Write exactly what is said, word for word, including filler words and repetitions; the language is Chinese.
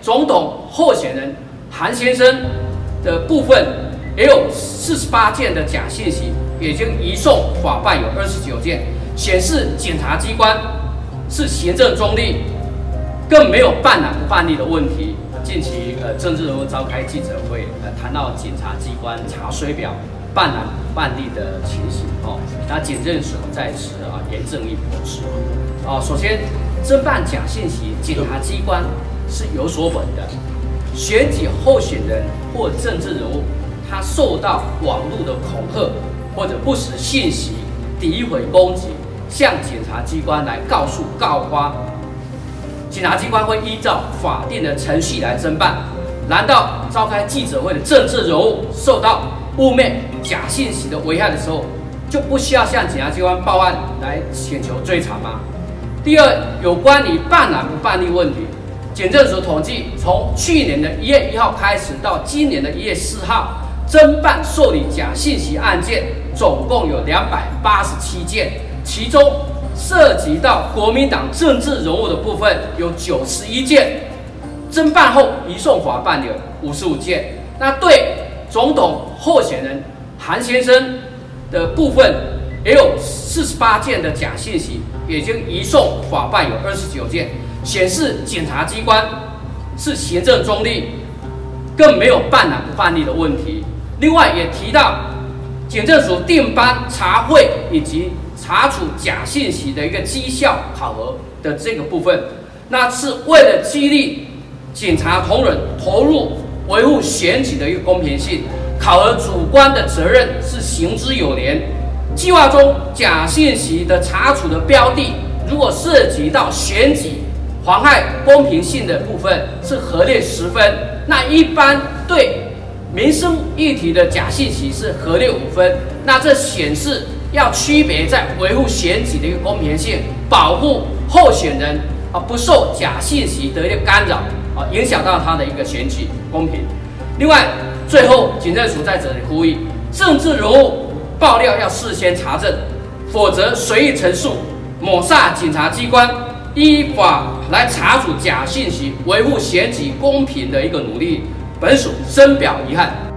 总统候选人韩先生的部分也有四十八件的假信息，已经移送法办有二十九件，显示检察机关是行政中立，更没有办案不办理的问题。近期呃，政治人物召开记者会，呃，谈到检察机关查水表、办案不办理的情形哦，那检政署在此啊严正一驳斥啊。首先，侦办假信息，检察机关是有所本的。选举候选人或政治人物，他受到网络的恐吓或者不实信息、诋毁攻击，向检察机关来告诉告发。检察机关会依照法定的程序来侦办。难道召开记者会的政治人物受到污蔑、假信息的危害的时候，就不需要向检察机关报案来请求追查吗？第二，有关于办案不办理问题，检政署统计，从去年的一月一号开始到今年的一月四号，侦办受理假信息案件总共有两百八十七件，其中涉及到国民党政治人物的部分有九十一件，侦办后移送法办有五十五件。那对总统候选人韩先生的部分也有四十八件的假信息，已经移送法办有二十九件，显示检察机关是行政中立，更没有办案不办理的问题。另外也提到，检政署定班查会以及查处假信息的一个绩效考核的这个部分，那是为了激励警察同仁投入维护选举的一个公平性，考核主观的责任是行之有年。计划中假信息的查处的标的，如果涉及到选举妨害公平性的部分，是核列十分。那一般对民生议题的假信息是核列五分。那这显示要区别在维护选举的一个公平性，保护候选人啊不受假信息的一个干扰啊，影响到他的一个选举公平。另外，最后检政署在这里呼吁，政治人物爆料要事先查证，否则随意陈述，抹煞检察机关依法来查处假信息、维护选举公平的一个努力，本署深表遗憾。